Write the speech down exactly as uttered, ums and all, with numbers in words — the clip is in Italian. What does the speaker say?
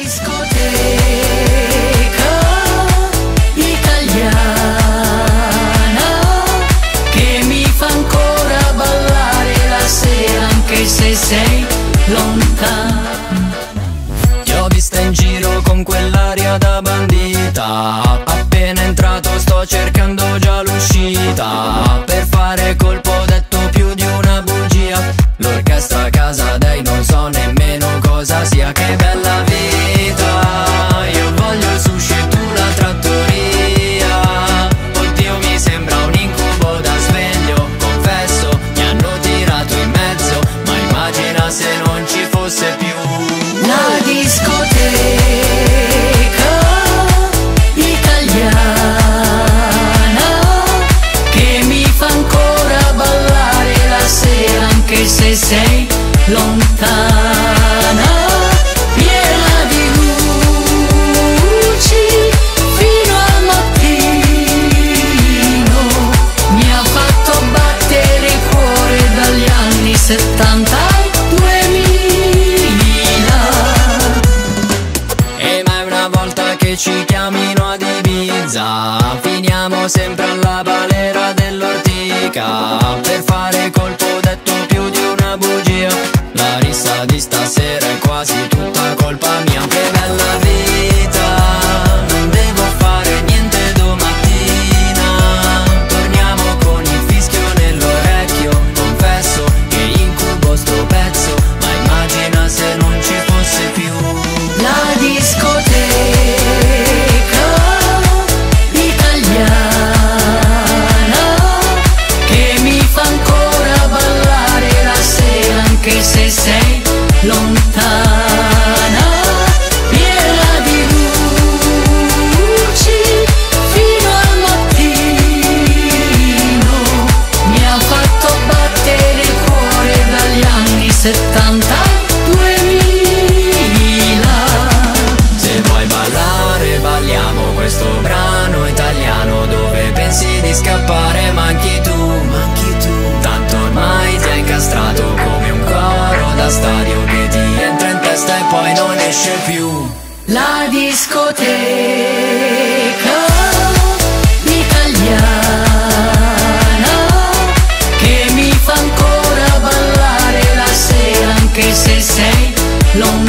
discoteca italiana che mi fa ancora ballare la sera anche se sei lontana. Ti ho vista in giro con quell'aria da bandita, appena entrato sto cercando già l'uscita. Per fare colpo ho detto più di una bugia, l'orchestra a casa dei non so nemmeno cosa sia. Che bella vita, io voglio il sushi e tu la trattoria. Oddio mi sembra un incubo da sveglio, confesso mi hanno tirato in mezzo, ma immagina se non ci fosse più la discoteca italiana che mi fa ancora ballare la sera anche se sei lontana, piena di luci fino al mattino. Mi ha fatto battere il cuore dagli anni settanta al duemila. E mai una volta che ci chiamino ad Ibiza finiamo sempre alla balera dell'Ortica. Per fare colpo ho detto più di una bugia, la rissa di stasera è quasi tutta colpa mia. Che bella vita, non devo fare niente domattina. Torniamo con il fischio nell'orecchio, confesso che incubo sto pezzo, ma immagina se non ci fosse più la discoteca italiana che mi fa ancora ballare la sera anche se sei lontana, piena di luci fino al mattino. Mi ha fatto battere il cuore dagli anni settanta al duemila. Se vuoi ballare balliamo questo brano italiano, dove pensi di scappare manchi tu, manchi tu. Tanto ormai ti hai incastrato come un coro da stadio che ti entra in testa e poi non esce più. La discoteca italiana che mi fa ancora ballare la sera anche se sei lontana.